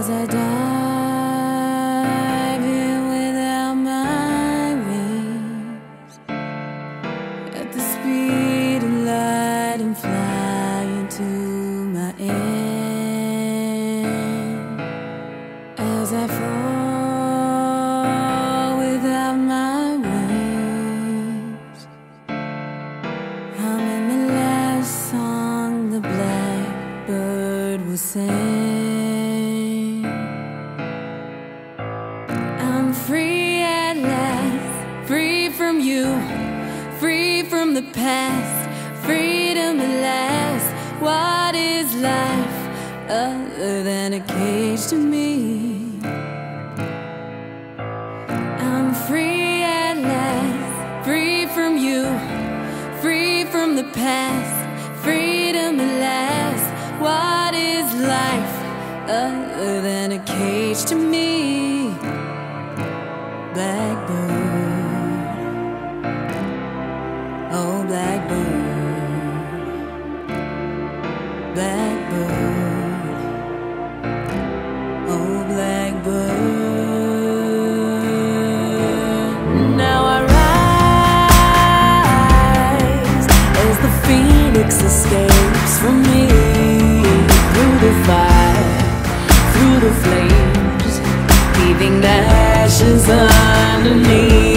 as I dive in without my wings, at the speed of light and fly into my end. As I fall without my wings, I'm in the last song the blackbird will sing. I'm free at last, free from you, free from the past, freedom at last. What is life other than a cage to me? I'm free at last, free from you, free from the past, freedom at last. What is life other than a cage to me? Blackbird, oh blackbird, blackbird, oh blackbird. Now I rise as the phoenix escapes from me, through the fire, through the flames, leaving the ashes underneath.